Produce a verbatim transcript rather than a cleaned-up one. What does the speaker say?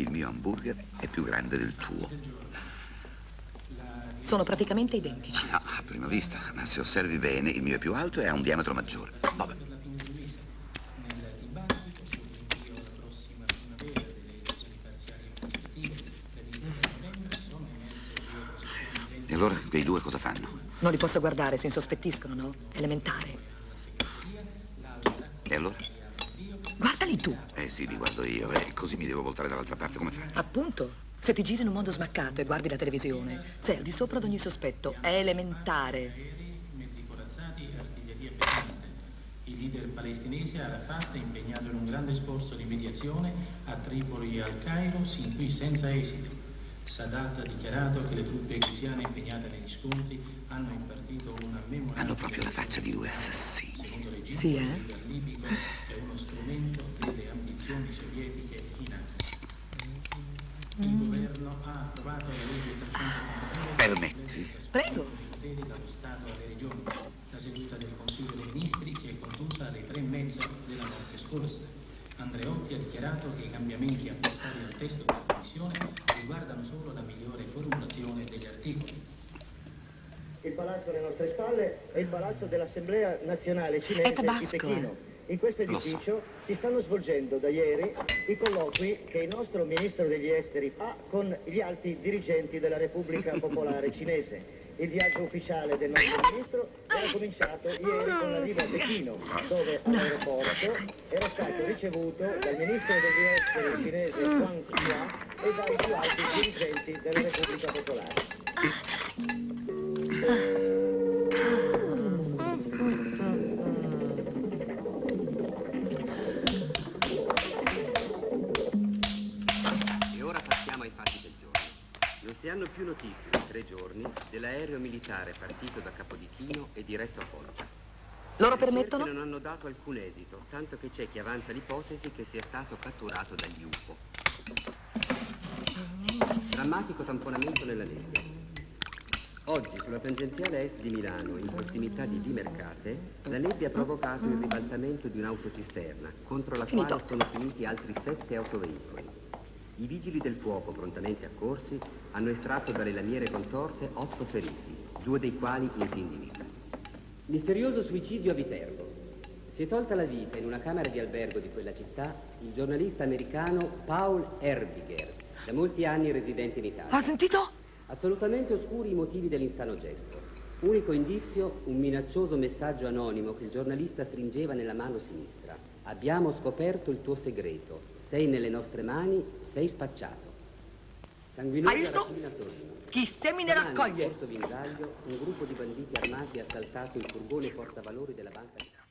Il mio hamburger è più grande del tuo. Sono praticamente identici. No, a prima vista, ma se osservi bene, il mio è più alto e ha un diametro maggiore. Vabbè. E allora quei due cosa fanno? Non li posso guardare, si insospettiscono, no? Elementare. E allora? Guardali tu. Eh sì, li guardo io, e così mi devo voltare dall'altra parte, come faccio? Appunto. Se ti giri in un modo smaccato e guardi la televisione, sei al di sopra di ogni sospetto. È elementare. Mezzi corazzati, artiglieria pesante. Il leader palestinese Arafat è impegnato in un grande sforzo di mediazione a Tripoli e al Cairo, sin qui senza esito. Sadat ha dichiarato che le truppe egiziane impegnate negli scontri hanno impartito una memoria. Hanno proprio la faccia di due assassini. Secondo l'Egitto, Sì, eh? il leader libico è uno strumento delle ambizioni sovietiche in Africa. Il governo ha approvato la legge trecentottantadue. Permetti? Prego. Poteri dallo Stato alle regioni. La seduta del Consiglio dei Ministri si è conclusa alle tre e mezza della notte scorsa. Andreotti ha dichiarato che i cambiamenti apportati al testo della Commissione riguardano solo la migliore formulazione degli articoli. Il palazzo alle nostre spalle è il palazzo dell'Assemblea Nazionale Cinese È tabasco, di Pechino. In questo edificio so. si stanno svolgendo da ieri i colloqui che il nostro ministro degli esteri fa con gli alti dirigenti della Repubblica Popolare Cinese. Il viaggio ufficiale del nostro ministro era cominciato ieri con l'arrivo a Pechino, dove all'aeroporto era stato ricevuto dal ministro degli esteri cinese Wang Xia e dai più alti dirigenti della Repubblica Popolare. E ora passiamo ai fatti del giorno. Non si hanno più notizie in tre giorni dell'aereo militare partito da Capodichino e diretto a Porta. Loro Le ricerche permettono? non hanno dato alcun esito, tanto che c'è chi avanza l'ipotesi che sia stato catturato dagli U F O. Drammatico tamponamento nella nebbia. Oggi sulla tangenziale est di Milano, in prossimità di Vimercate, la nebbia ha provocato il ribaltamento di un'autocisterna, contro la Finito. quale sono finiti altri sette autoveicoli. I vigili del fuoco, prontamente accorsi, hanno estratto dalle lamiere contorte otto feriti, due dei quali in fin di vita. Misterioso suicidio a Viterbo. Si è tolta la vita in una camera di albergo di quella città il giornalista americano Paul Erbiger, da molti anni residente in Italia. Ha sentito? Assolutamente oscuri i motivi dell'insano gesto. Unico indizio, un minaccioso messaggio anonimo che il giornalista stringeva nella mano sinistra. Abbiamo scoperto il tuo segreto. Sei nelle nostre mani, sei spacciato. Sanguinosa Hai visto? rapina a Torino. Chi semina Domani, a raccoglie. Porto Vinzaglio, un gruppo di banditi armati ha assaltato il furgone portavalori della banca.